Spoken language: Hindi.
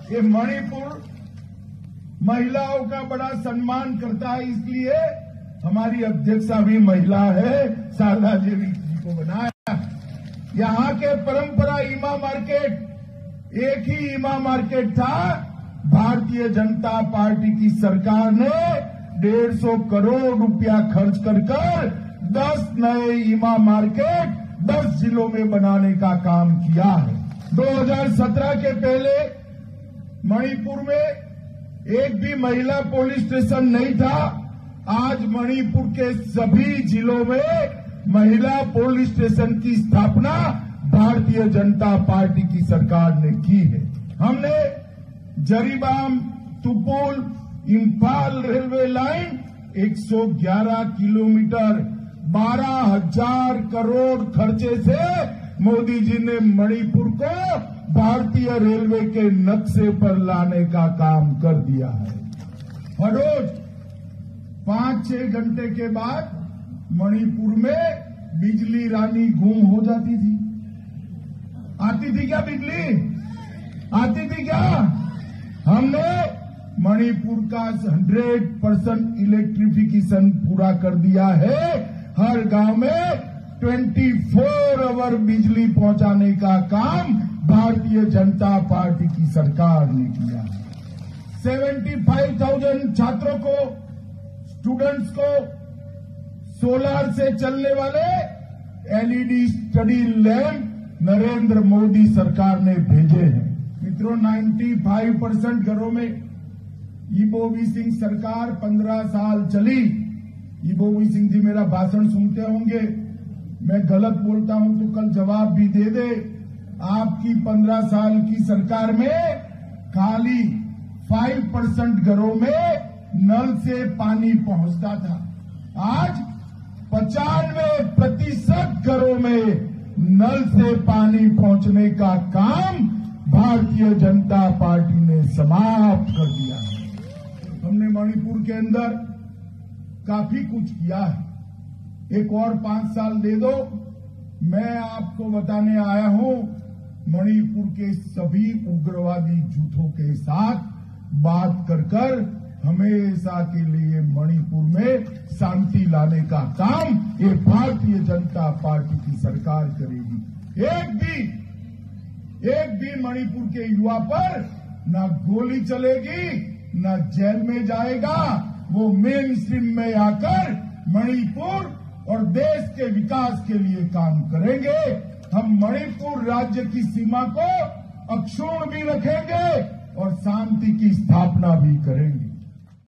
ये मणिपुर महिलाओं का बड़ा सम्मान करता है, इसलिए हमारी अध्यक्षा भी महिला है, शारदा देवी जी को बनाया। यहाँ के परंपरा ईमा मार्केट एक ही ईमा मार्केट था। भारतीय जनता पार्टी की सरकार ने 150 करोड़ रुपया खर्च कर 10 नए ईमा मार्केट 10 जिलों में बनाने का काम किया है। 2017 के पहले मणिपुर में एक भी महिला पुलिस स्टेशन नहीं था। आज मणिपुर के सभी जिलों में महिला पुलिस स्टेशन की स्थापना भारतीय जनता पार्टी की सरकार ने की है। हमने Jiribam Tupul Imphal railway line 111 kilometre 12,000 crore खर्चे से मोदी जी ने मणिपुर को भारतीय रेलवे के नक्शे पर लाने का काम कर दिया है। हर रोज 5-6 घंटे के बाद मणिपुर में बिजली रानी गुम हो जाती थी। आती थी क्या बिजली? आती थी क्या? हमने मणिपुर का 100% इलेक्ट्रिफिकेशन पूरा कर दिया है। हर गांव में 24 आवर बिजली पहुंचाने का काम भारतीय जनता पार्टी की सरकार ने किया। 75,000 छात्रों को, स्टूडेंट्स को सोलर से चलने वाले LED study lamp Narendra Modi सरकार ने भेजे हैं। मित्रों, 95% घरों में ईबोवी सिंह सरकार 15 साल चली। ईबोवी सिंह जी मेरा भाषण सुनते होंगे, मैं गलत बोलता हूं तो कल जवाब भी दे दे। आपकी 15 साल की सरकार में खाली 5% घरों में नल से पानी पहुंचता था। आज 95% घरों में नल से पानी पहुंचने का काम भारतीय जनता पार्टी ने समाप्त कर दिया है। हमने मणिपुर के अंदर काफी कुछ किया है। एक और 5 साल दे दो, मैं आपको बताने आया हूं मणिपुर के सभी उग्रवादी झूठों के साथ बात कर हमेशा के लिए मणिपुर में शांति लाने का काम ये भारतीय जनता पार्टी की सरकार करेगी। एक भी मणिपुर के युवा पर न गोली चलेगी, न जेल में जाएगा। वो मेन स्ट्रीम में आकर मणिपुर और देश के विकास के लिए काम करेंगे। हम मणिपुर राज्य की सीमा को अक्षुण्ण भी रखेंगे और शांति की स्थापना भी करेंगे।